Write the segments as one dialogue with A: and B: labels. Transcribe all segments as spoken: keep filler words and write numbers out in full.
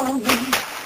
A: want me.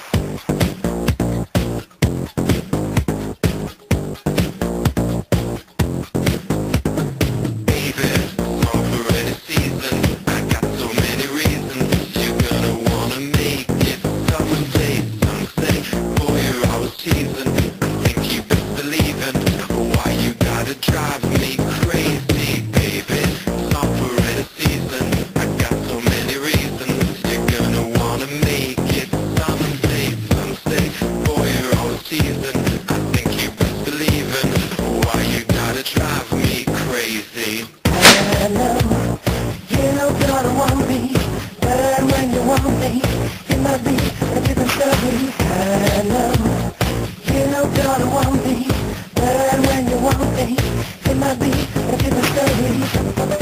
B: Drive me crazy, baby. Summer in the season, I got so many reasons. You're gonna wanna make it someday, someday. Boy, you're all season, I think you best believe in. Why you gotta drive me crazy?
A: I know you know gonna want me, but when you want me, it might be a different story. I know you know gonna want me, but when you want me, it might be a different story.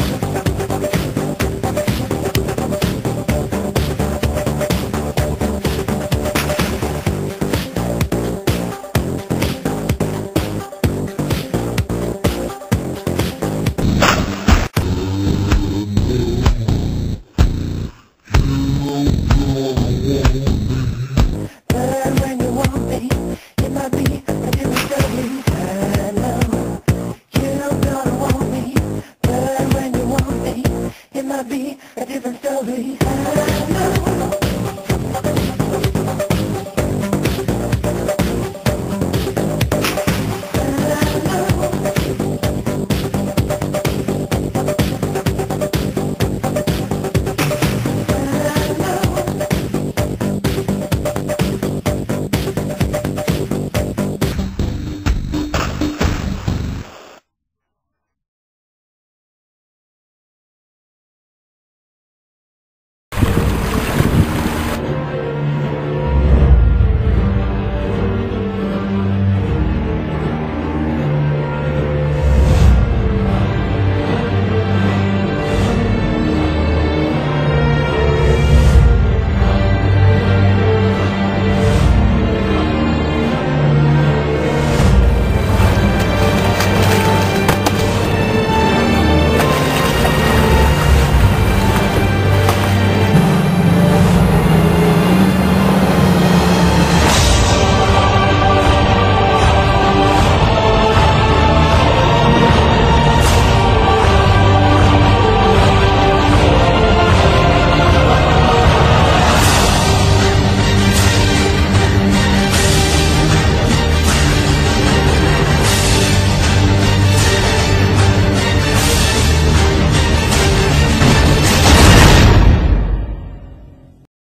B: You know,